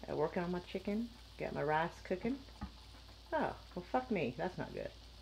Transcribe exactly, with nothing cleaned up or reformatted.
Uh, working on my chicken. Got my rice cooking. Oh, well fuck me. That's not good.